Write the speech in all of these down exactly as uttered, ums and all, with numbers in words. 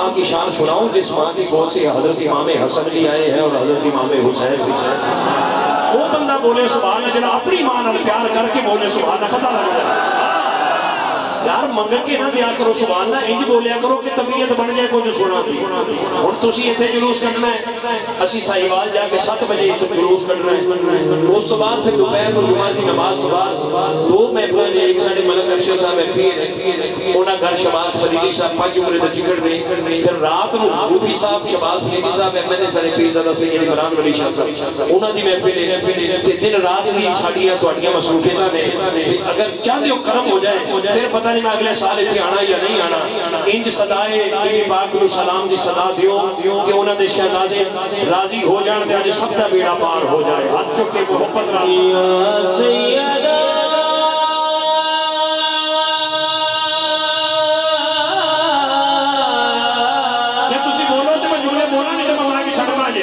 ماں کی شان سناؤں جس ماں کی گود سے حضرت امام حسن بھی آئے ہیں اور حضرت امام حسین بھی ہیں؟ وہ بندہ بولے سبحان اللہ، اپنی ماں نال پیار کر کے بولے سبحان اللہ، پتہ لگ جائے یار منگ کے نہ دیا کرو سبحان اللہ، انج بولیا کرو کہ طبیعت بن جائے کچھ سنا ہوں تسی اتنے جلوس کرنا ہے، اسی ساہیوال جا کے سات بجے جلوس کرنا ہے، اس تو بعد پھر دوپہر کو جمعہ دی نماز تو بعد دو محفلیں نے، ایک ساڑھے ملک ارشد صاحب ایم پی ہے انہاں گھر شباز فریدی صاحب پانچ عمرے دا چکڑ رہے، پھر رات نو روفی صاحب شباز فریدی صاحب ایم این اے ساڑھے پیر زدہ سید عمران ولی شاہ صاحب انہاں دی محفلیں کہ دن رات دی ساڑیاں سواڑیاں مسروفیتاں نے، اگر چاہتے ہو کرم ہو جائے پھر پتہ نہیں میں اگلے سال اتنے آنا یا نہیں آنا، انج صدائے نبی پاک علیہ السلام دی صدا دیو کہ انہاں دے شہزادے راضی ہو جان تے آج سب دا بیڑا پار ہو جائے، ہاتھ چکے محبت را یا سیدہ جب تسی بولو تو میں جملے بولا نہیں تو میں بنا کے چھڑ ماجے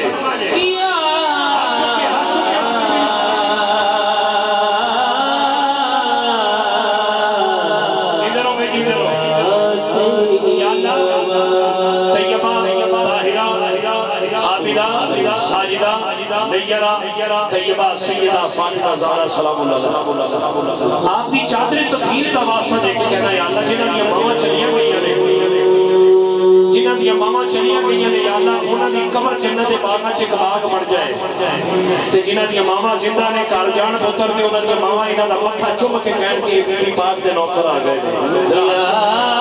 طیبہ سیدہ فاطمہ زہرا سلام اللہ، آپ دی چادر تطہیر دا واسطہ دے کے کہنا یا اللہ جنہاں دیا ماما چلیاں گئیاں نے، جنہاں دیا ماما چلیاں گئیاں نے یا اللہ انہاں دی قبر جنت باغاں چک باغ بڑھ جائے، تے جنہاں دیا ماما زندہ نے کار جان پتر تے انہاں دیا ماما انہاں دا متھا چم کے کہن کے بیڑی پاک دے نوکر آ گئے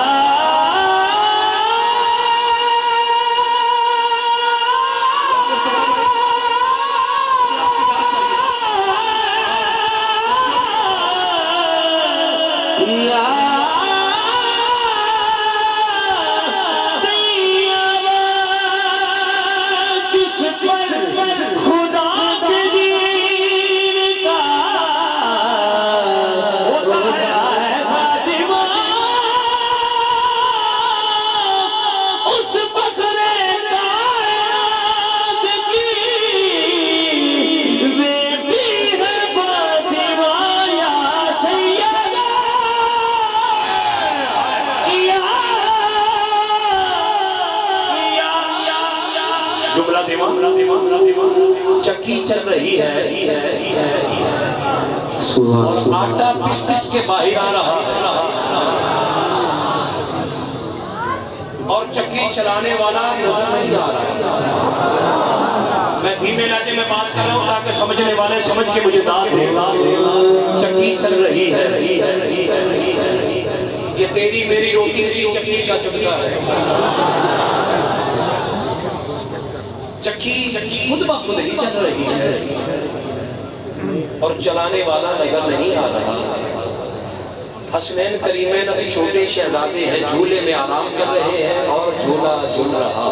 چکی چل رہی ہے اور آٹا پس پس کے باہر آ رہا اور چکی چلانے والا نظر نہیں آ رہا۔ میں دھیمے لہجے میں بات کر رہا ہوں تاکہ سمجھنے والے سمجھ کے مجھے داد دے، چکی چل رہی ہے، یہ تیری میری روٹی اسی چکی کا صدقہ ہے، چکی خود بخود ہی چل رہی ہے اور چلانے والا نظر نہیں آ رہا۔ حسنین کریمین ابھی چھوٹے شہزادے ہیں، جھولے میں آرام کر رہے ہیں اور جھولا جھول رہا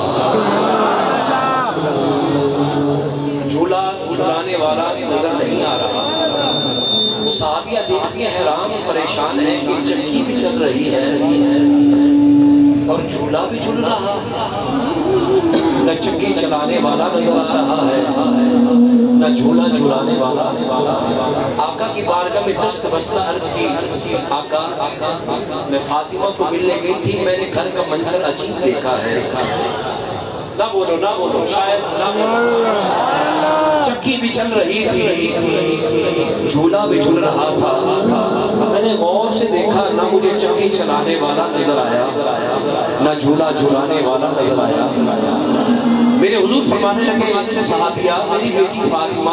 جھولا جھلانے والا نظر نہیں آ رہا۔ صحابیہ دیکھ کے حیران پریشان ہیں کہ چکی بھی چل رہی ہے اور جھولا بھی جھول رہا، نہ چکی چلانے والا نظر آ رہا ہے نہ جھولا جھولانے والا۔ آقا کی بارگاہ میں دست بستہ عرض کی، آقا میں فاطمہ کو ملنے گئی تھی، میں نے گھر کا منظر عجیب دیکھا ہے، نہ بولو نہ بولو شاید نہ بولو، چکی بھی چل رہی تھی جھولا بھی جھول رہا تھا، میں نے غور سے دیکھا نہ مجھے چکی چلانے والا نظر آیا نہ جھولا جھولانے والا نظر آیا۔ میرے حضور فرمانے لگے صحابیہ میری بیٹی فاطمہ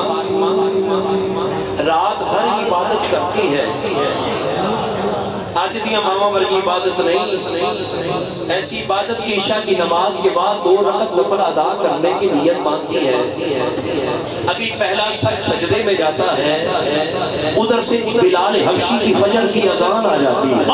رات بھر عبادت کرتی ہے، آج دیا ماما ورگی عبادت نہیں، ایسی عبادت کی عشاء کی نماز کے بعد دو رکعت نفل ادا کرنے کی نیت باندھتی ہے، ابھی پہلا سر سجدے میں جاتا ہے، ادھر سے بلال حبشی کی فجر کی اذان آ جاتی ہے،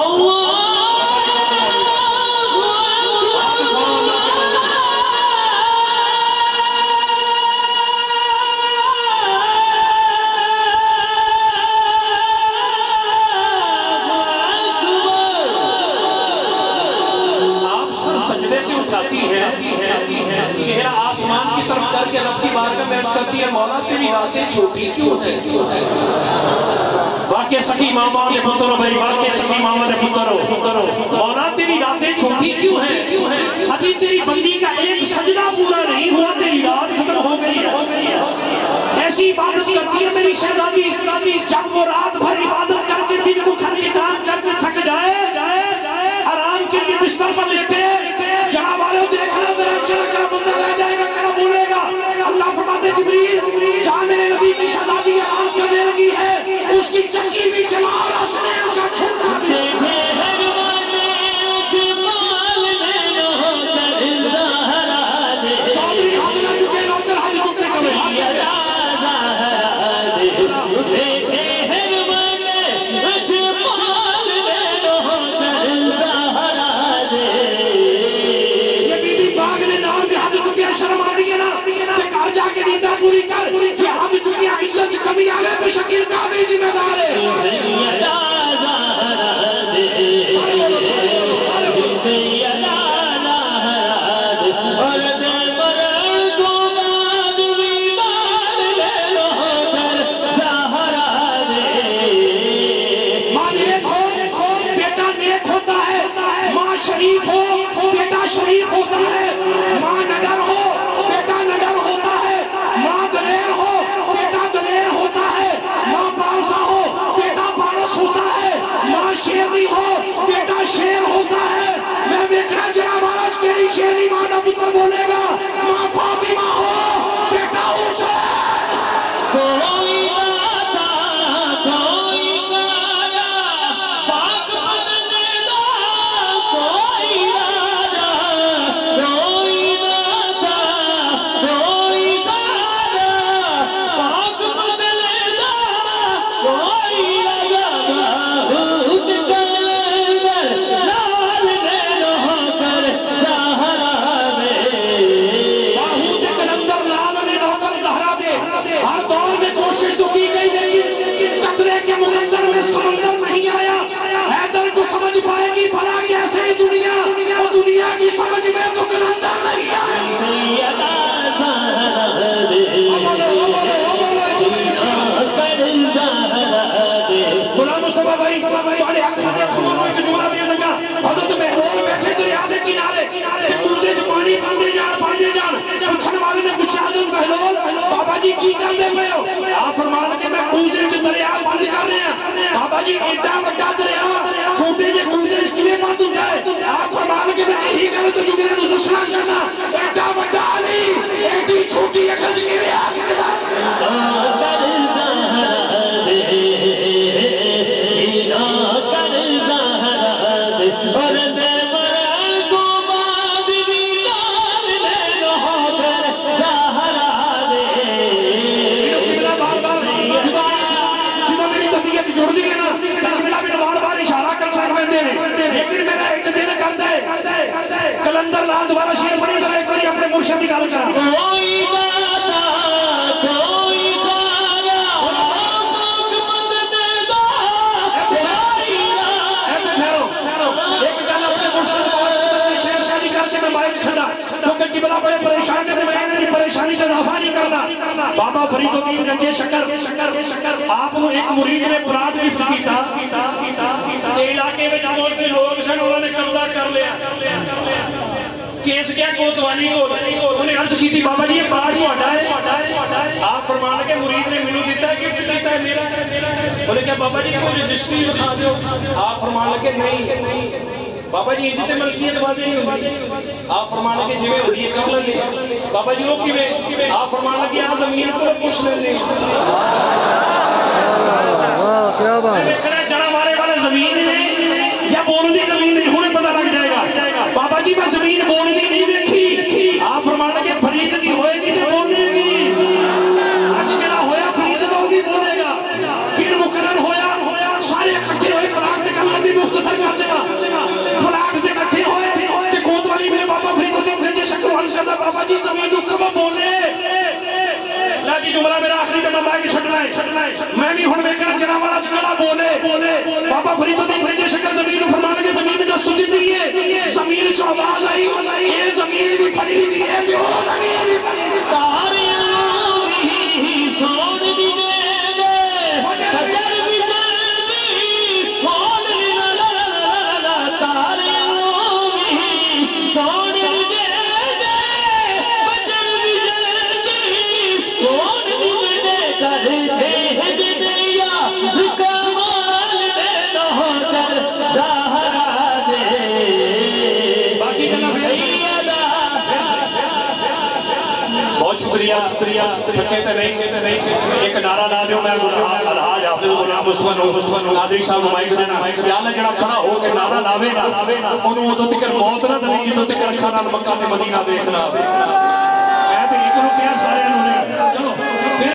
چہرہ آسمان کی طرف کر کے رب کی بارگاہ میں عرض کرتی ہے مولا تیری راتیں چھوٹی کیوں ہیں کیوں ہیں واقع سخی ماما کے پتروں بھائی واقع سخی ماما کے پتروں مولا تیری راتیں چھوٹی کیوں ہیں کیوں ہیں ابھی تیری بندی کا ایک سجدہ پورا نہیں ہوا تیری رات ختم ہو گئی ہے ایسی عبادت کرتی ہے میری شہزادی جب وہ رات بھر عبادت کر کے دن کو گھر کے کام کر کے تھک جائے آرام کے لیے بستر پر لیتے جناب والوں دیکھنا ذرا کیا کیا بندہ رہ جائے گا کیا بولے گا اللہ فرماتے جبریل جہاں میرے نبی کی شہزادی آرام کرنے لگی ہے اس کی چکی بھی چلا اور اسنے ان کا چھوٹا بھی سوری حد نہ چکے نوکر حد چکے کبھی شرم آ رہی ہے نا کہ کار جا کے نیتا پوری کر کہ ہم چکی عزت کمی آ گئے تو شکیل قادری ذمہ دار ہے سیدہ زہرا دے سیدہ زہرا دے اور دے مرن کو بعد ویدار لے لو کر زہرا دے ماں نیک ہو بیٹا نیک ہوتا ہے ماں شریف ہو بیٹا شریف ہوتا ہے ماں نڈر ہو شیری ہو بیٹا شیر ہوتا ہے میں بیکرہ جناب آج کیری شیری ماں نہ پتر بولے گا ماں فاطمہ ہو بیٹا حسین کوئی داتا کوئی کایا پاک بدنے دا کوئی راجا کوئی داتا کوئی کایا پاک بدنے دا کوئی راجا سمندر نہیں آیا حیدر کو سمجھ پائے گی بھلا کیسے دنیا وہ دنیا کی سمجھ میں تو کلندر نہیں آیا سیدہ زہرا دے غلام مصطفیٰ بھائی تمہارے اکھانے خبر میں ایک جملہ دیا لگا حضرت محرول بیٹھے دریا دے کنارے کہ کوزے جو پانی باندھے جان باندھے جان پوچھنے والے نے پوچھا حضرت محرول بابا جی کی کر دے پہ ہو آپ فرمان کہ میں کوزے جو دریا بند کر رہے ہیں بابا جی ایڈا وڈا دریا چھوٹے جے کوزے اس کی میں باندھ جائے آپ فرمان کہ میں یہی کروں تو جو میرے نظر سنا کرنا ایڈا وڈا علی ایڈی چھوٹی اکھج کی میں آ سکتا اور دے مرن کو بعد بھی ڈال لے لو کر زہرا دے میرا بار بار جدہ میری طبیعت جڑ دی ہے نا میرا بھی بار بار اشارہ کرتا ہے دے لیکن میرا ایک دن کرتا ہے کلندر لال دوبارہ شیر پڑھی تو ایک باری اپنے مرشد کی گال کرا کوئی داتا کوئی کایا پاک بدنے دا کوئی ایک گانا اپنے مرشد کی شہر شادی کر سے میں بائک چھڑا کیونکہ قبلہ بڑے پریشان کرنے میں نے پریشانی کا اضافہ نہیں کرنا بابا فرید الدین گنجے شکر آپ نے ایک مرید نے پراٹ گفٹ کیتا کہ علاقے میں جانور کے لوگ سے انہوں نے قبضہ کر لیا کیس کیا کوتوالی کو انہوں نے عرض کی تھی بابا جی یہ پراٹ کو ہٹائے آپ فرمانا کہ مرید نے منو دیتا ہے گفٹ دیتا ہے میرا بولے کہ بابا جی کوئی رجسٹری دکھا دو آپ فرمانا کہ نہیں بابا جی جتے ملکیت بازی نہیں ہوتی آپ فرمانا کہ جویں ہوتی ہے کر لگے بابا جی وہ کیویں آپ فرمانا کہ آ زمین کو کچھ نہیں میں دیکھ رہا جڑا مارے والے زمین ہے یا بول دی زمین نہیں ہونے پتہ لگ جائے گا بابا جی میں زمین بول دی نہیں دیکھی آپ فرمانا کہ فرید دی ہوئے گی تو بولے گی آج جڑا ہویا فرید تو بھی بولے گا دن مقرر ہویا سارے اکٹھے ہوئے فلاق دے کلام بھی مختصر کر دے گا فلاق دے کٹھے ہوئے کہ کوتوالی میرے بابا فرید الدین گنجے شکر حل کرتا بابا جی زمین کو بولے لا جی جملہ میرا آخری کا نمبر کی چھڑنا ہے میں بھی ہن میں کہنا جناب والا جگڑا بولے بابا فرید الدین گنجے شکر زمین فرمانا کہ زمین دست دی ہے زمین چو آواز آئی اے زمین بھی پھلی دی ہے جو زمین بھی پھلی بہت شکریہ شکریہ تھکے تے نہیں کہتے نہیں ایک نعرہ لا دیو میں الحاج حافظ غلام مصطفی قادری صاحب نمائش دینا یا اللہ جڑا کھڑا ہو کے نعرہ لاوے نا انہوں ادو تک موت نہ دلی جدو تک اکھاں نال مکہ تے مدینہ دیکھنا میں تے ایک نو کیا سارے